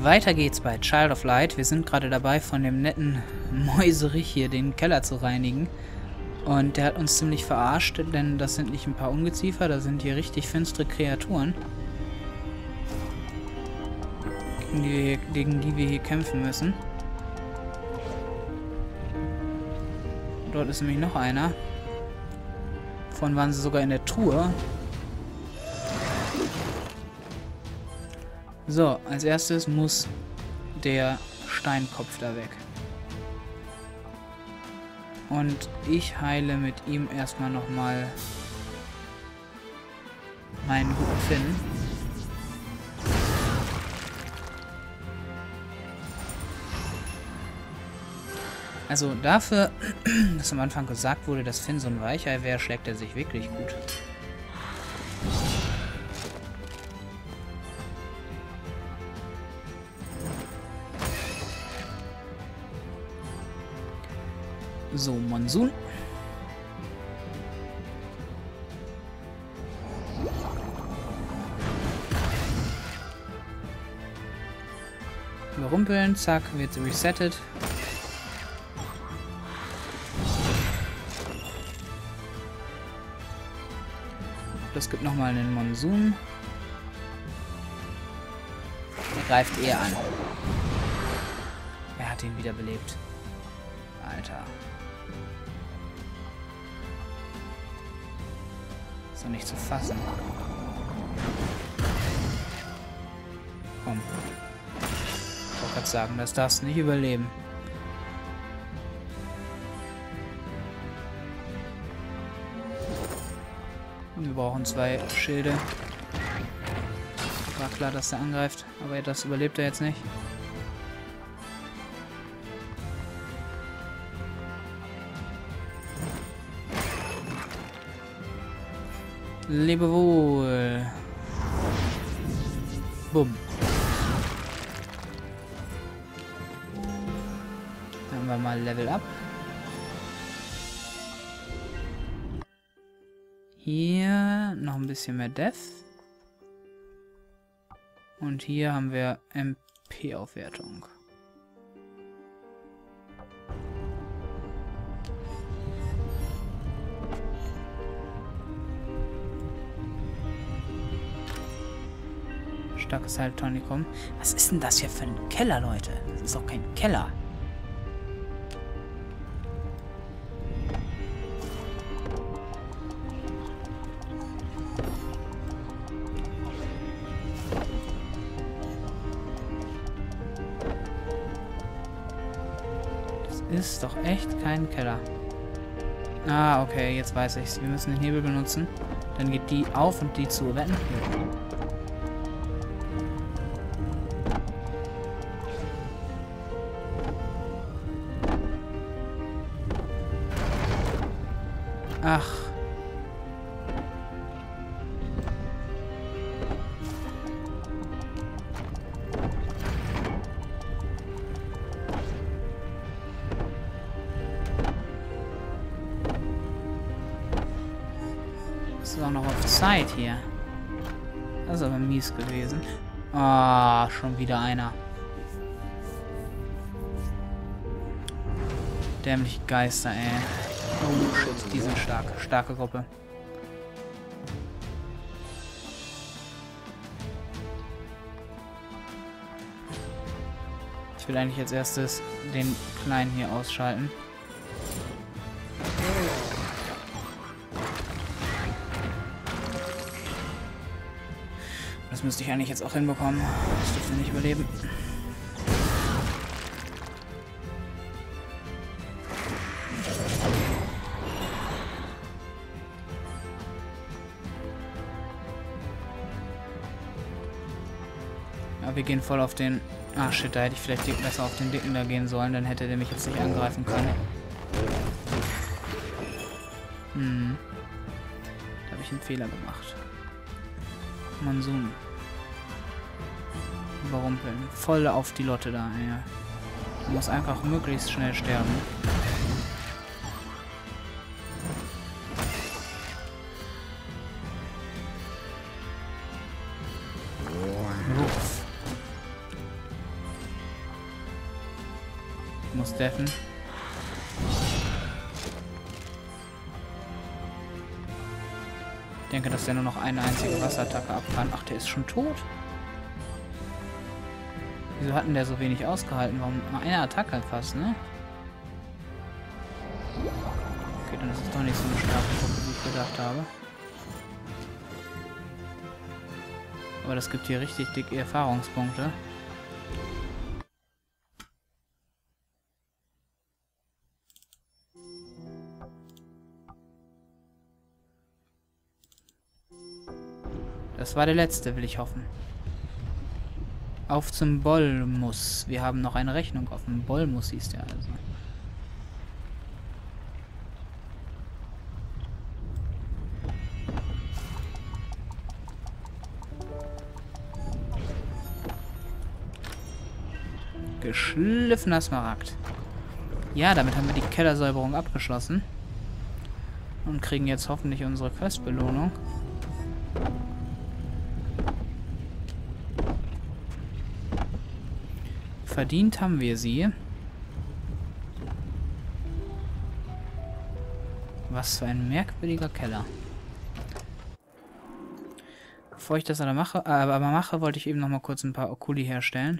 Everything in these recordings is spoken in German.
weiter geht's bei Child of Light. Wir sind gerade dabei, von dem netten Mäuserich hier den Keller zu reinigen. Und der hat uns ziemlich verarscht, denn das sind nicht ein paar Ungeziefer, das sind hier richtig finstere Kreaturen, gegen die wir hier kämpfen müssen. Dort ist nämlich noch einer. Vorhin waren sie sogar in der Truhe. So, als erstes muss der Steinkopf da weg. Und ich heile mit ihm erstmal nochmal meinen guten Finn. Also dafür, dass am Anfang gesagt wurde, dass Finn so ein Weichei wäre, schlägt er sich wirklich gut. So, Monsun. Überrumpeln, zack, wird sie resettet. Das gibt nochmal einen Monsun. Er greift eher an. Er hat ihn wiederbelebt. Alter. Ist doch nicht zu fassen. Komm. Ich wollte gerade sagen, das darfst du nicht überleben. Wir brauchen 2 Schilde. War klar, dass er angreift, aber das überlebt er jetzt nicht. Lebe wohl. Bumm. Dann haben wir mal Level Up. Hier noch ein bisschen mehr Death. Und hier haben wir MP-Aufwertung. Starkes Heiltonikum. Was ist denn das hier für ein Keller, Leute? Das ist doch kein Keller. Ist doch echt kein Keller. Ah, okay, jetzt weiß ich's. Wir müssen den Hebel benutzen. Dann geht die auf und die zu. Wetten? Ach. Das ist auch noch auf Zeit hier. Das ist aber mies gewesen. Ah, schon wieder einer. Dämliche Geister, ey. Oh shit, die sind stark. Starke Gruppe. Ich will eigentlich als erstes den Kleinen hier ausschalten. Das müsste ich eigentlich jetzt auch hinbekommen. Das dürfte nicht überleben. Ja, wir gehen voll auf den... Ah, shit, da hätte ich vielleicht besser auf den Dicken da gehen sollen. Dann hätte der mich jetzt nicht angreifen können. Da habe ich einen Fehler gemacht. Monsun. Überrumpeln. Voll auf die Lotte da, ja. Muss einfach möglichst schnell sterben. muss deffen. Ich denke, dass der nur noch eine einzige Wasserattacke ab kann. Ach, der ist schon tot? Wieso hat denn der so wenig ausgehalten? Warum nur eine Attacke halt fast, ne? Okay, dann ist es doch nicht so eine starke Truppe, wie ich gedacht habe. Aber das gibt hier richtig dicke Erfahrungspunkte. Das war der letzte, will ich hoffen. Auf zum Bolmus. Wir haben noch eine Rechnung offen. Bolmus hieß der also. Geschliffener Smaragd. Ja, damit haben wir die Kellersäuberung abgeschlossen. Und kriegen jetzt hoffentlich unsere Questbelohnung. Verdient haben wir sie. Was für ein merkwürdiger Keller. Bevor ich das aber mache, wollte ich eben noch mal kurz ein paar Okuli herstellen.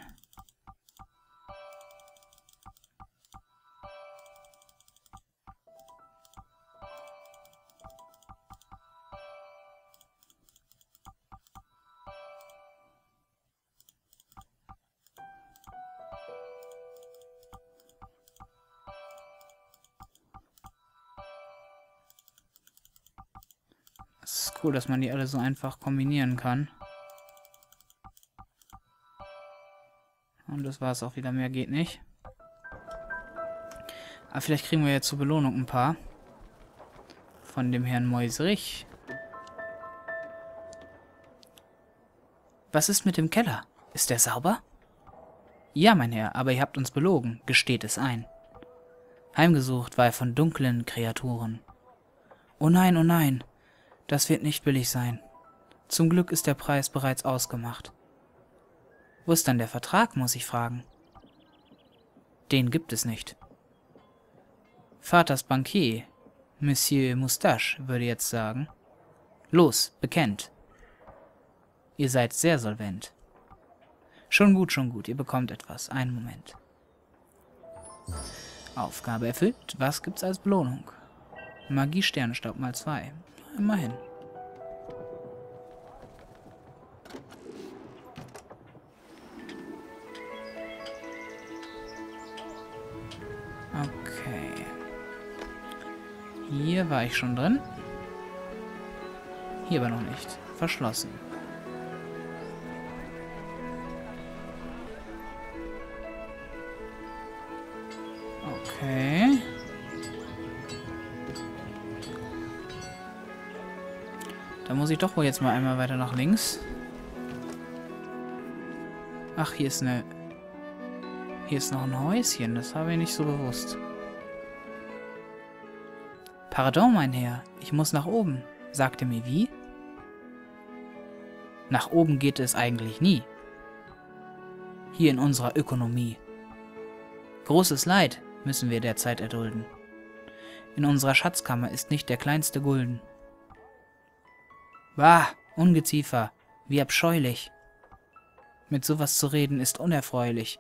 Es ist cool, dass man die alle so einfach kombinieren kann. Und das war es auch wieder. Mehr geht nicht. Aber vielleicht kriegen wir jetzt zur Belohnung ein paar. Von dem Herrn Meuserich. Was ist mit dem Keller? Ist der sauber? Ja, mein Herr, aber ihr habt uns belogen. Gesteht es ein. Heimgesucht war er von dunklen Kreaturen. Oh nein, das wird nicht billig sein. Zum Glück ist der Preis bereits ausgemacht. Wo ist dann der Vertrag, muss ich fragen? Den gibt es nicht. Vaters Bankier, Monsieur Moustache, würde jetzt sagen. Los, bekennt. Ihr seid sehr solvent. Schon gut, ihr bekommt etwas. Einen Moment. Aufgabe erfüllt. Was gibt's als Belohnung? Magie-Sternenstaub mal 2. Immerhin. Okay. Hier war ich schon drin. Hier aber noch nicht. Verschlossen. Okay. Da muss ich doch wohl jetzt mal einmal weiter nach links. Ach, hier ist eine... Hier ist noch ein Häuschen. Das habe ich nicht so bewusst. Pardon, mein Herr. Ich muss nach oben. Sagt ihr mir wie? Nach oben geht es eigentlich nie. Hier in unserer Ökonomie. Großes Leid müssen wir derzeit erdulden. In unserer Schatzkammer ist nicht der kleinste Gulden. Bah, Ungeziefer, wie abscheulich. Mit sowas zu reden ist unerfreulich.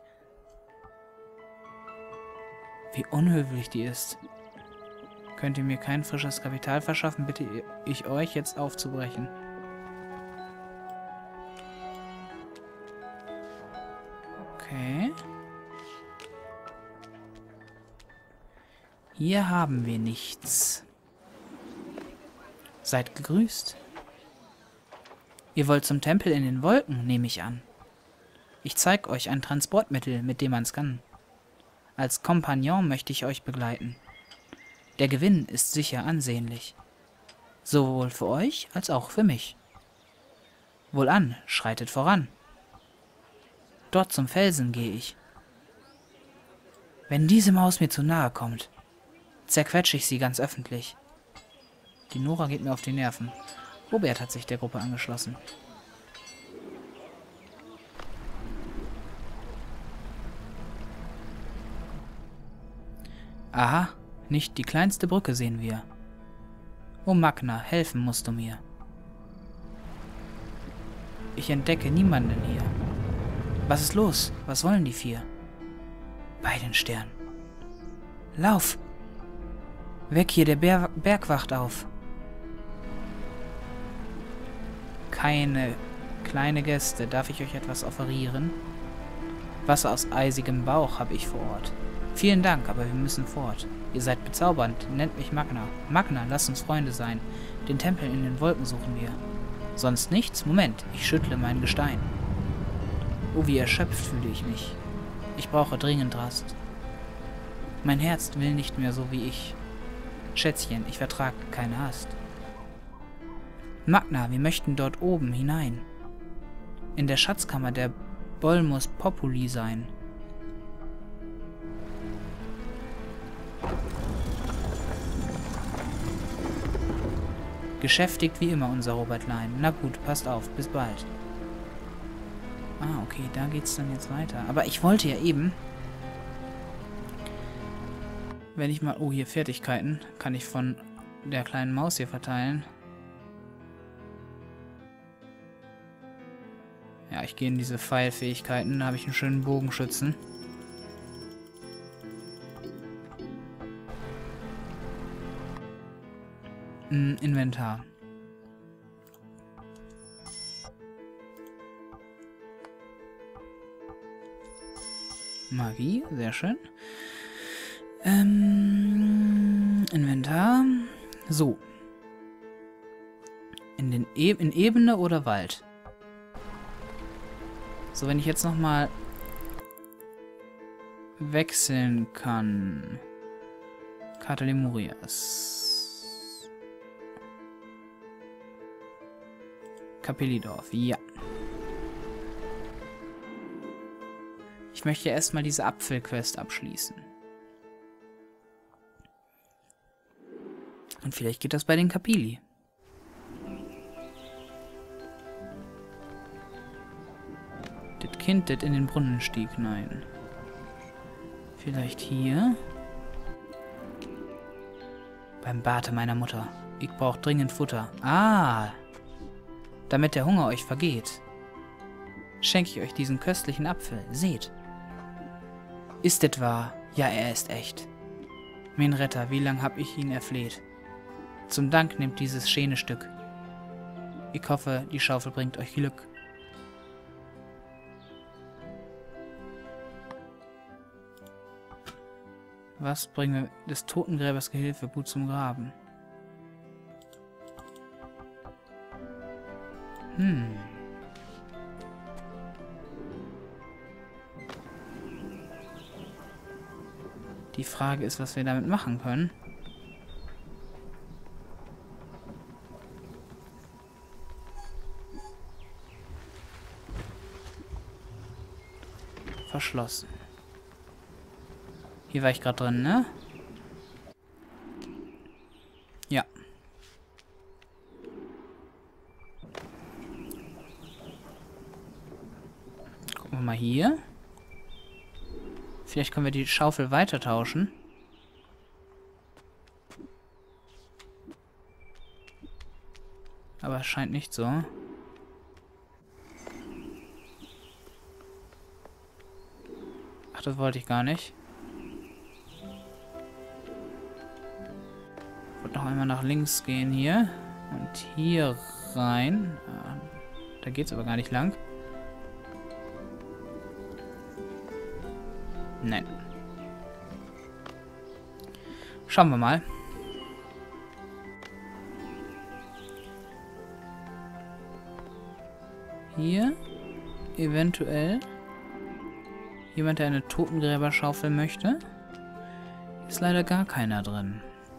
Wie unhöflich die ist. Könnt ihr mir kein frisches Kapital verschaffen, bitte ich euch jetzt aufzubrechen. Okay. Hier haben wir nichts. Seid gegrüßt. Ihr wollt zum Tempel in den Wolken, nehme ich an. Ich zeige euch ein Transportmittel, mit dem man's kann. Als Kompagnon möchte ich euch begleiten. Der Gewinn ist sicher ansehnlich. Sowohl für euch als auch für mich. Wohlan, schreitet voran. Dort zum Felsen gehe ich. Wenn diese Maus mir zu nahe kommt, zerquetsche ich sie ganz öffentlich. Die Nora geht mir auf die Nerven. Robert hat sich der Gruppe angeschlossen. Aha, nicht die kleinste Brücke sehen wir. Oh Magna, helfen musst du mir. Ich entdecke niemanden hier. Was ist los? Was wollen die vier? Bei den Sternen. Lauf! Weg hier, der Berg wacht auf. Keine kleine Gäste. Darf ich euch etwas offerieren? Wasser aus eisigem Bauch habe ich vor Ort. Vielen Dank, aber wir müssen fort. Ihr seid bezaubernd. Nennt mich Magna. Magna, lasst uns Freunde sein. Den Tempel in den Wolken suchen wir. Sonst nichts? Moment, ich schüttle mein Gestein. Oh, wie erschöpft fühle ich mich. Ich brauche dringend Rast. Mein Herz will nicht mehr so wie ich. Schätzchen, ich vertrage keine Hast. Magna, wir möchten dort oben hinein. In der Schatzkammer der Bolmus Populi sein. Geschäftigt wie immer, unser Robert Lein. Na gut, passt auf. Bis bald. Ah, okay, da geht's dann jetzt weiter. Aber ich wollte ja eben... Wenn ich mal... Oh, hier Fertigkeiten. Kann ich von der kleinen Maus hier verteilen. Ja, ich gehe in diese Pfeilfähigkeiten. Da habe ich einen schönen Bogenschützen. Inventar. Magie, sehr schön. Inventar. So. In Ebene oder Wald? So, wenn ich jetzt nochmal wechseln kann. Karte Lemurias. Kapellidorf, ja. Ich möchte erstmal diese Apfelquest abschließen. Und vielleicht geht das bei den Kapili. Das Kind, das in den Brunnen stieg, nein. Vielleicht hier. Beim Barte meiner Mutter. Ich brauche dringend Futter. Ah! Damit der Hunger euch vergeht, schenke ich euch diesen köstlichen Apfel. Seht. Ist et wahr? Ja, er ist echt. Mein Retter, wie lang hab ich ihn erfleht? Zum Dank nehmt dieses schöne Stück. Ich hoffe, die Schaufel bringt euch Glück. Was bringen wir des Totengräbers Gehilfe gut zum Graben? Die Frage ist, was wir damit machen können. Verschlossen. Hier war ich gerade drin, ne? Ja. Gucken wir mal hier. Vielleicht können wir die Schaufel weiter tauschen. Aber es scheint nicht so. Ach, das wollte ich gar nicht. Ich wollte noch einmal nach links gehen hier. Und hier rein. Da geht es aber gar nicht lang. Nein. Schauen wir mal. Hier eventuell jemand, der eine Totengräberschaufel möchte. Ist leider gar keiner drin.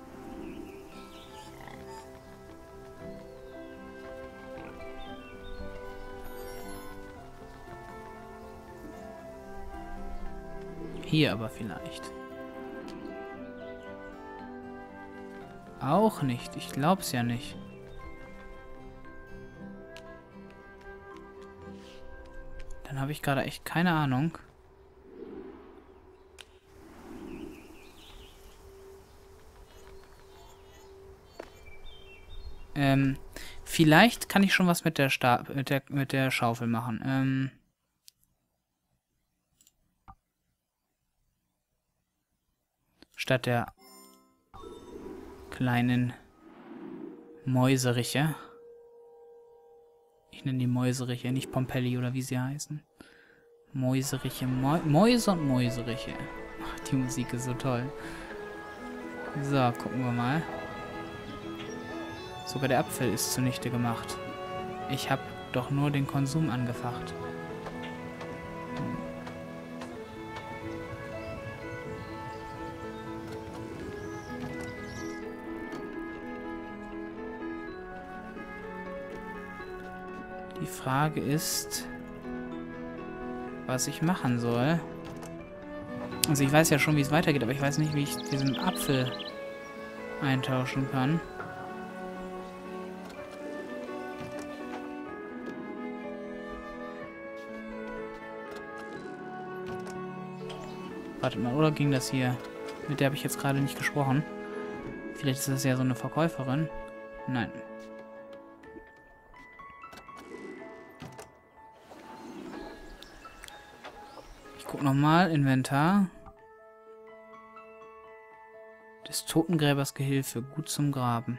Hier aber vielleicht. Auch nicht. Ich glaub's ja nicht. Dann habe ich gerade echt keine Ahnung. Vielleicht kann ich schon was mit der Schaufel machen. Statt der kleinen Mäuseriche. Ich nenne die Mäuseriche, nicht Pompelli oder wie sie heißen. Mäuseriche, Mäuse und Mäuseriche. Ach, die Musik ist so toll. So, gucken wir mal. Sogar der Apfel ist zunichte gemacht. Ich habe doch nur den Konsum angefacht. Die Frage ist, was ich machen soll. Also ich weiß ja schon, wie es weitergeht, aber ich weiß nicht, wie ich diesen Apfel eintauschen kann. Wartet mal, oder ging das hier? Mit der habe ich jetzt gerade nicht gesprochen. Vielleicht ist das ja so eine Verkäuferin. Nein. Ich gucke nochmal. Inventar. Des Totengräbers Gehilfe. Gut zum Graben.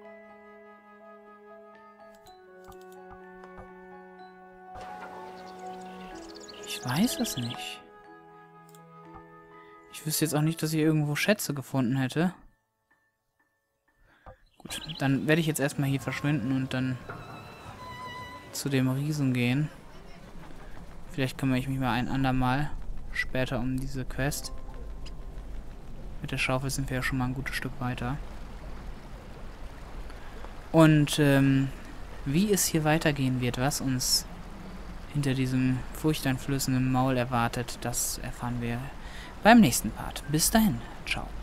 Ich weiß es nicht. Ich wüsste jetzt auch nicht, dass ich irgendwo Schätze gefunden hätte. Gut, dann werde ich jetzt erstmal hier verschwinden und dann zu dem Riesen gehen. Vielleicht kümmere ich mich mal ein andermal später um diese Quest. Mit der Schaufel sind wir ja schon mal ein gutes Stück weiter. Und wie es hier weitergehen wird, was uns hinter diesem furchteinflößenden Maul erwartet, das erfahren wir beim nächsten Part. Bis dahin, ciao.